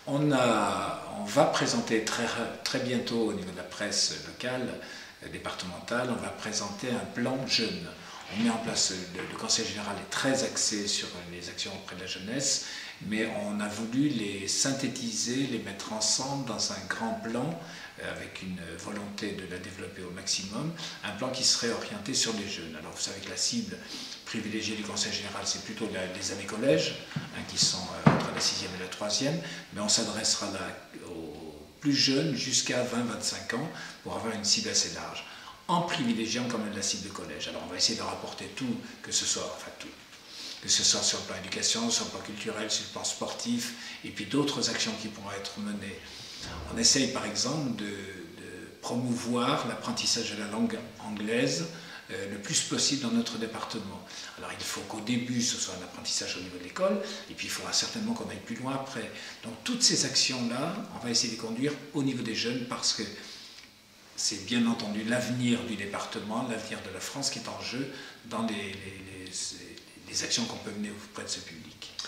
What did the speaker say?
On va présenter très bientôt au niveau de la presse locale, départementale, on va présenter un plan jeune. On met en place, le Conseil général est très axé sur les actions auprès de la jeunesse, mais on a voulu les synthétiser, les mettre ensemble dans un grand plan avec une volonté de la développer au maximum, un plan qui serait orienté sur les jeunes. Alors vous savez que la cible privilégiée du Conseil général, c'est plutôt les années collège, qui sont entre la 6e et la 3e, mais on s'adressera là aux plus jeunes jusqu'à 20-25 ans pour avoir une cible assez large, en privilégiant quand même la cible de collège. Alors on va essayer de rapporter tout, que ce soit sur le plan éducation, sur le plan culturel, sur le plan sportif, et puis d'autres actions qui pourront être menées. On essaye par exemple de promouvoir l'apprentissage de la langue anglaise le plus possible dans notre département. Alors il faut qu'au début ce soit un apprentissage au niveau de l'école, et puis il faudra certainement qu'on aille plus loin après. Donc toutes ces actions-là, on va essayer de les conduire au niveau des jeunes, parce que c'est bien entendu l'avenir du département, l'avenir de la France qui est en jeu dans les actions qu'on peut mener auprès de ce public.